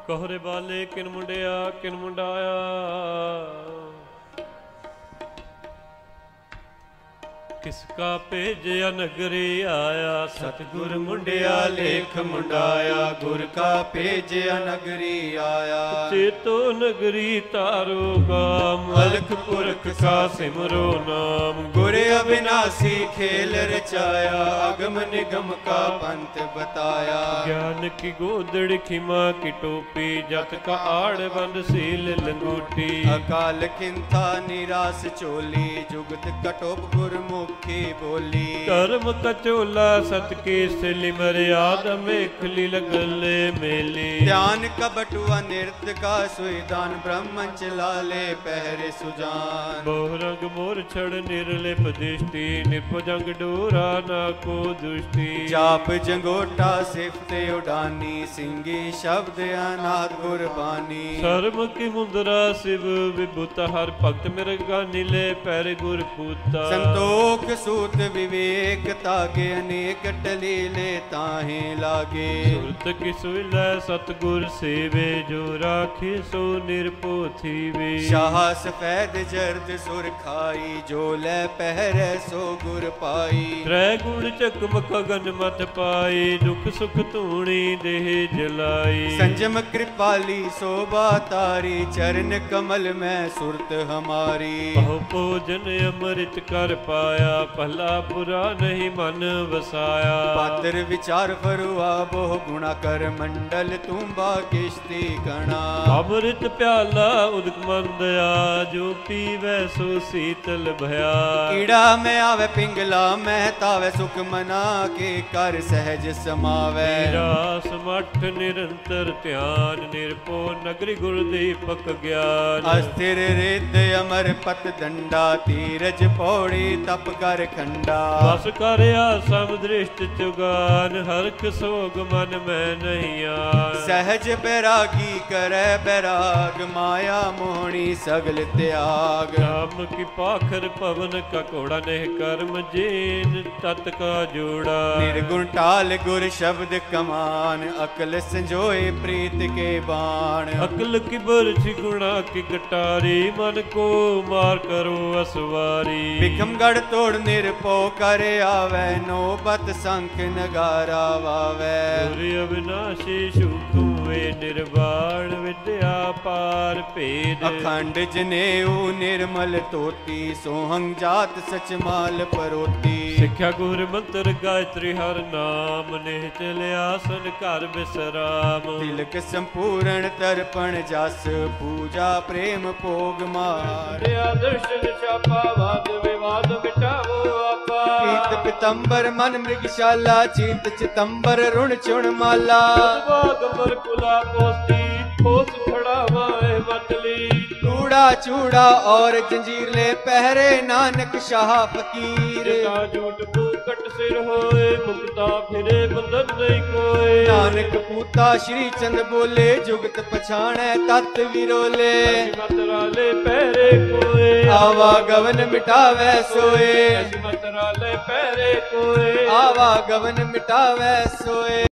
ਕੋਹਰੇ ਬਾਲੇ ਕਿਨ ਮੁੰਡਿਆ ਕਿਨ ਮੁੰਡਾਇਆ। किसका भेजया नगरी आया। सतगुर मुंडिया लेख मुंडाया। गुर का भेजया नगरी आया। चेतो नगरी तारो गाम। अलख पुरख का सिमरो नाम। गुर अविनाशी खेल रचाया। अगम निगम का पंथ बताया। ज्ञान की गोदड़ खिमा की टोपी। जत का आड़ बंद सील लंगूटी। अकाल किंथा निराश चोली। जुगत कटोप गुरमुख की बोली। धर्म कचोला सत के सिली मर्याद मेखली लगले मेली। ध्यान का बटुआ नृत्य का सुईदान। ब्रह्मन चलाले पहरे सुजान। बहुरंग मोर छड़ निर्लिप दृष्टि। निपुजंग डोरा ना को दुष्टि। जाप जंगोटा सिफते उडानी। सिंगी शब्द अनाथ गुरबानी। सर्म की मुंदरा शिव विभुता। हर भक्त मिर्गा नीले पैर गुर पूता। संतोख सूत विवेक तागे। अनेक टलीले ताहे लागे। सुरत की सुइलै सतगुर सेवे। जो राखे सो निरपो थीवे। शाह सफेद जर्द सुर खाई। जो ले पहरे सो गुर पाई। त्रै गुण चकमक गन मत पाई। दुख सुख तूणी देह जलाई। संजम कृपाली शोभा तारी। चरण कमल में सुरत हमारी। बहु भोजन अमृत कर पाया। भला बुरा नहीं मन वसाया। पात्र विचार फरुआ बोह गुणा कर। मंडल तुम्बा किश्ती गणा। अमृत प्याला उदक मंदया। जो पीवै सो शीतल भया। कीड़ा में आवे पिंगला महतावे। सुख मना के कर सहज समावे। रास मठ निरंतर ध्यान। निरपो नगरी गुरुदीपक ज्ञान। अस्थिर रिद अमर पत दंडा। तीरज पौड़ी तप कर खंडा। बस करया सब दृष्ट चुगान। हरख सोग मन में नहीं आन। सहज बैरागी करे बैराग। माया मोहनी सगल त्याग। राम की पाखर पवन का कोड़ा। नेह कर्म जेन तत का जोड़ा। निर्गुण टाल गुर शब्द कमान। अकल संजोए प्रीत के बाण। अकल की बरछी गुणा की कटारी। मन को मार करो असवारी। बिखमगढ़ तोड़ निरपो करे आवे। नौबत संख नगारा वावे। गुर अविनाशी सुख हुए निर्वाण। विद्या पार भेद। अखंड जनेऊ निर्मल तोती। सोहंग जात सच माल परोती। सिक्ख्या गुर मंत्र गायत्री हर नाम। नेह चले आसन कर विश्राम। तिलक संपूर्ण तर्पण जस। पूजा प्रेम भोग मार। दर्शन छापा वाद विवाद मिटावो आपा। पीत पितंबर मन मृगशाला। चीत चितंबर रुण चुण माला। गबर कुला पोस्ती। ठोस खड़ा वाए मतली। कूड़ा चूड़ा और जंजीर ले पहरे। नानक शाह फकीर। जटा झूठ फूकट सिर होए। मुक्ता फिरे बंधन नहीं कोई। नानक पूता श्री चंद बोले। जुगत पछाणै तत् विरोले। मत राले पैरे कोए। आवागवन मिटावे सोए। मत राले पैरे कोए। आवागवन मिटावे सोए।